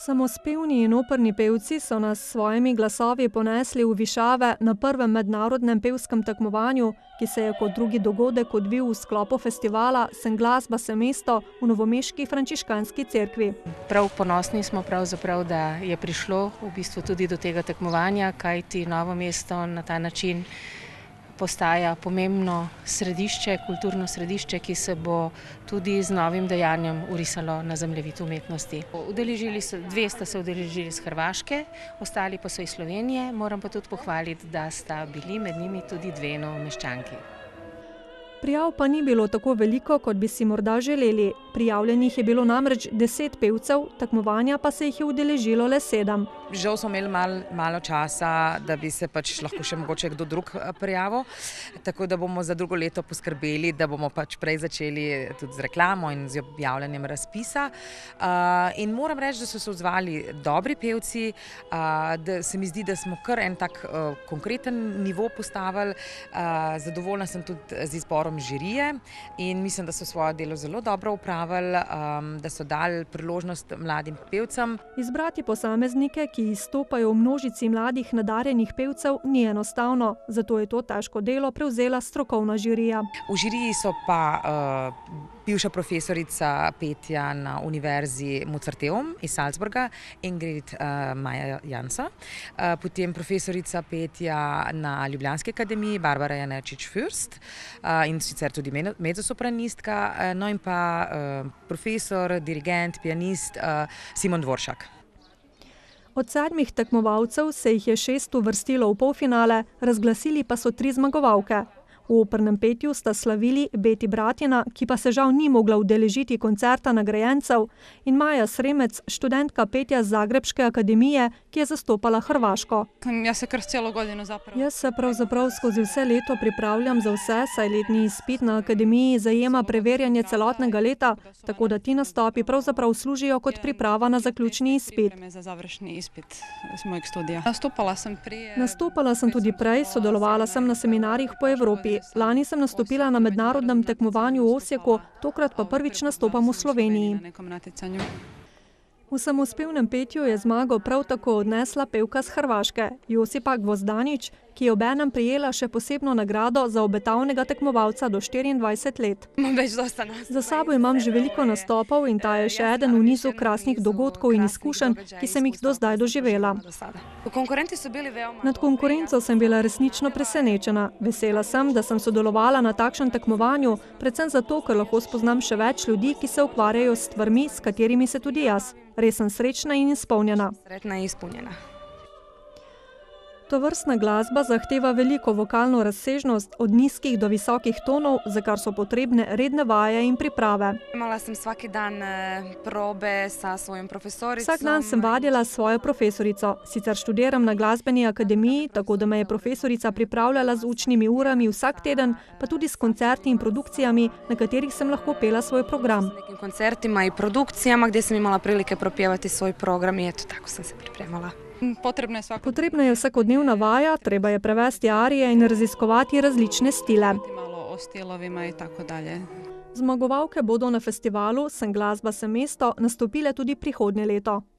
Samospevni in operni pevci so nas s svojimi glasovi ponesli v višave na prvem mednarodnem pevskem tekmovanju, ki se je kot drugi dogodek odvil v sklopu festivala Sem glasba, sem mesto v novomeški frančiškanski cerkvi. Prav ponosni smo pravzaprav, da je prišlo v bistvu tudi do tega tekmovanja, kajti Novo mesto na ta način postaja pomembno središče, kulturno središče, ki se bo tudi z novim dejanjem vrisalo na zemljevid umetnosti. Dve sta se udeležili iz Hrvaške, ostali pa so iz Slovenije. Moram pa tudi pohvaliti, da sta bili med njimi tudi dve Novomeščanki. Prijav pa ni bilo tako veliko, kot bi si morda želeli. Prijavljenih je bilo namreč 10 pevcev, tekmovanja pa se jih je udeležilo le 7. Žal smo imeli malo časa, da bi se lahko še mogoče kdo drug prijavil, tako da bomo za drugo leto poskrbeli, da bomo prej začeli tudi z reklamo in z objavljanjem razpisa. In moram reči, da so se odzvali dobri pevci, da se mi zdi, da smo kar en tak konkreten nivo postavili. Zadovoljna sem tudi z izborom žirije in mislim, da so svoje delo zelo dobro opravili, da so dali priložnost mladim pevcem. Izbrati posameznike, ki izstopajo v množici mladih nadarjenih pevcev, ni enostavno, zato je to težko delo prevzela strokovna žirija. V žiriji so pa bivša profesorica petja na Univerzi Mozarteum iz Salzburga, Ingrid Maja Jansa, potem profesorica petja na Ljubljanski akademiji, Barbara Janečič-Fürst, in sicer tudi mezzosopranistka, no in pa profesor, dirigent, pianist Simon Dvoršak. Od 7 tekmovalcev se jih je 6 uvrstilo v polfinale, razglasili pa so 3 zmagovalke. V opernem petju sta slavili Beti Bratina, ki pa se žal ni mogla udeležiti koncerta nagrajencev, in Maja Sremec, študentka petja Zagrebške akademije, ki je zastopala Hrvaško. Jaz se pravzaprav skozi vse leto pripravljam za vse, saj letni izpit na akademiji zajema preverjanje celotnega leta, tako da ti nastopi pravzaprav služijo kot priprava na zaključni izpit. Nastopala sem tudi prej, sodelovala sem na seminarjih po Evropi. Lani sem nastopila na mednarodnem tekmovanju v Osijeku, tokrat pa prvič nastopam v Sloveniji. V samospevnem petju je zmago prav tako odnesla pevka z Hrvaške, Josipa Gvozdanić, ki je obenem prejela še posebno nagrado za obetavnega tekmovalca do 24 let. Za sabo imam že veliko nastopov in ta je še eden v nizu krasnih dogodkov in izkušenj, ki sem jih do zdaj doživela. Nad konkurenco sem bila resnično presenečena. Vesela sem, da sem sodelovala na takšnem tekmovanju, predvsem zato, ker lahko spoznam še več ljudi, ki se ukvarjajo s stvarmi, s katerimi se tudi jaz. Res sem srečna in izpolnjena. Tovrstna glasba zahteva veliko vokalno razsežnost, od nizkih do visokih tonov, za kar so potrebne redne vaje in priprave. Vsak dan sem vadila s svojo profesorico. Sicer študiram na glasbeni akademiji, tako da me je profesorica pripravljala z učnimi urami vsak teden, pa tudi s koncerti in produkcijami, na katerih sem lahko pela svoj program. Koncertima in produkcijama, gdje sem imala prilike propjevati svoj program i eto, tako sam se pripremala. Potrebna je vsakodnevna vaja, treba je prevesti arije in raziskovati različne stile. Zmagovalke bodo na festivalu Sem glasba, sem mesto nastopile tudi prihodnje leto.